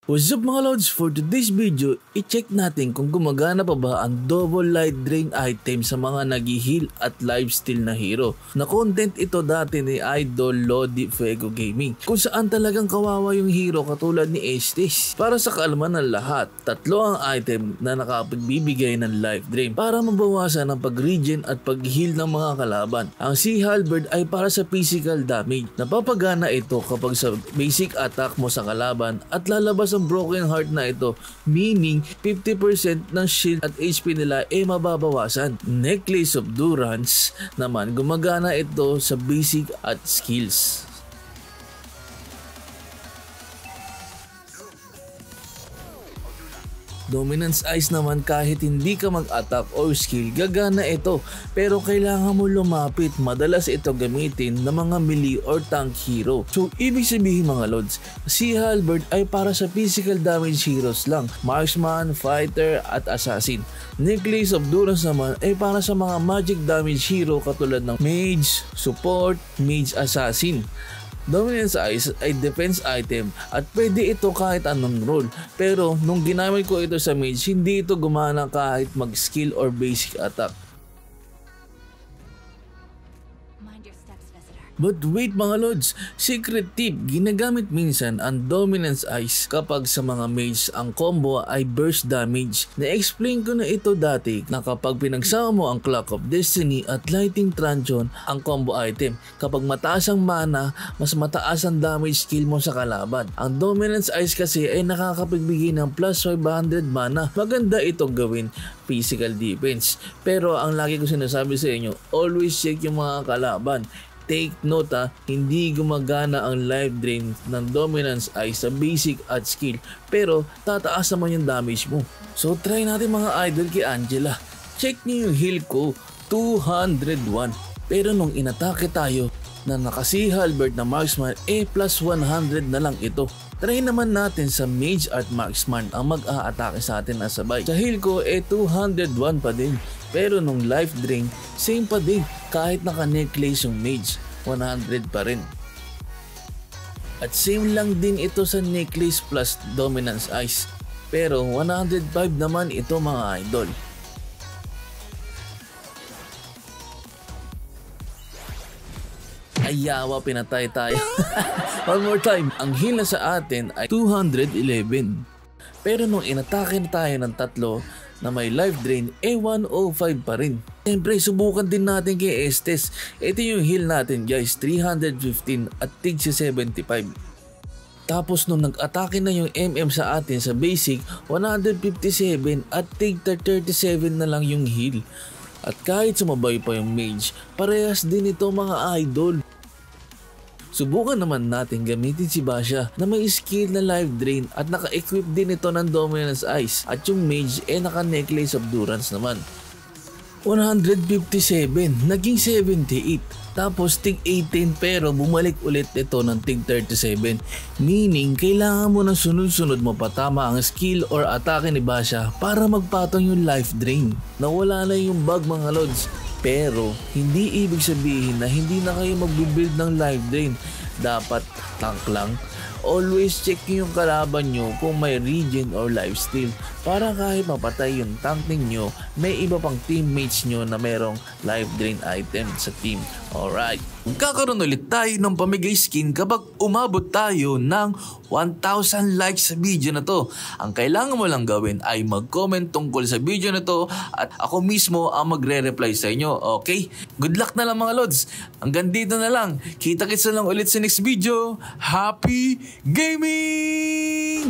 What's up mga lods? For today's video, i-check natin kung gumagana pa ba ang double light drain item sa mga nag-heal at lifesteal na hero. Na content ito dati ni Idol Lodi Fuego Gaming, kung saan talagang kawawa yung hero katulad ni Estes. Para sa kaalaman ng lahat, tatlo ang item na nakapagbibigay ng life drain para mabawasan ang pag-regen at pag-heal ng mga kalaban. Ang Sea Halberd ay para sa physical damage. Napapagana ito kapag sa basic attack mo sa kalaban at lalabas ang broken heart na ito, meaning 50% ng shield at HP nila ay mababawasan. Necklace of Durance naman, gumagana ito sa basic at skills. Dominance Ice naman, kahit hindi ka mag-attack or skill, gagana ito, pero kailangan mo lumapit. Madalas ito gamitin ng mga melee or tank hero. So ibig sabihin mga lods, si Halberd ay para sa physical damage heroes lang, marksman, fighter at assassin. Necklace of Durance naman ay para sa mga magic damage hero katulad ng mage, support, mage, assassin. Dominance Ice ay defense item at pwede ito kahit anong role, pero nung ginamit ko ito sa mage, hindi ito gumana kahit mag-skill or basic attack. But wait mga lods, secret tip, ginagamit minsan ang Dominance Ice kapag sa mga mage ang combo ay burst damage. Na-explain ko na ito dati na kapag pinagsama mo ang Clock of Destiny at Lightning Truncheon ang combo item, kapag mataas ang mana, mas mataas ang damage skill mo sa kalaban. Ang Dominance Ice kasi ay nakakapagbigay ng plus 500 mana. Maganda itong gawin physical defense, pero ang lagi ko sinasabi sa inyo, always check yung mga kalaban. Take note hindi gumagana ang life drain ng Dominance Ice sa basic at skill, pero tataas naman yung damage mo. So try natin mga idol kay Angela. Check niyo yung heal ko, 201. Pero nung inatake tayo na naka-Sea Halberd na marksman, plus 100 na lang ito. Try naman natin sa mage at marksman ang mag-a-atake sa atin na sabay. Sa heal ko 201 pa din. Pero nung life drain, same pa din. Kahit naka-necklace yung mage, 100 pa rin. At same lang din ito sa necklace plus Dominance Ice. Pero 105 naman ito mga idol. Ayawa, pinatay tayo. One more time. Ang heal na sa atin ay 211. Pero nung inatake na tayo ng tatlo na may life drain, 105 pa rin. Siyempre, subukan din natin kay Estes. Ito yung heal natin guys, 315 at tig 75. Tapos nung nag-atake na yung MM sa atin sa basic, 157 at tig 37 na lang yung heal. At kahit sumabay pa yung mage, parehas din ito mga idol. Subukan naman natin gamitin si Basha na may skill na life drain at naka-equip din ito ng Dominance Ice, at yung mage naka-Necklace of Durance naman. 157, naging 78, tapos tig 18, pero bumalik ulit ito ng tig 37. Meaning, kailangan mo ng sunod-sunod mapatama ang skill or atake ni Basha para magpatong yung life drain. Nawala na yung bug mga lods. Pero hindi ibig sabihin na hindi na kayo magbibuild ng life drain. Dapat tank lang. Always check yung kalaban nyo kung may regen or lifesteal, para kahit mapatay yung tank ninyo, may iba pang teammates nyo na merong life drain item sa team. Alright. Kakaroon ulit tayo ng pamigay skin kapag umabot tayo ng 1,000 likes sa video na to. Ang kailangan mo lang gawin ay mag-comment tungkol sa video na to at ako mismo ang magre-reply sa inyo. Okay? Good luck na lang mga lods. Hanggang dito na lang. Kita-kits na lang ulit sa next video. Happy gaming!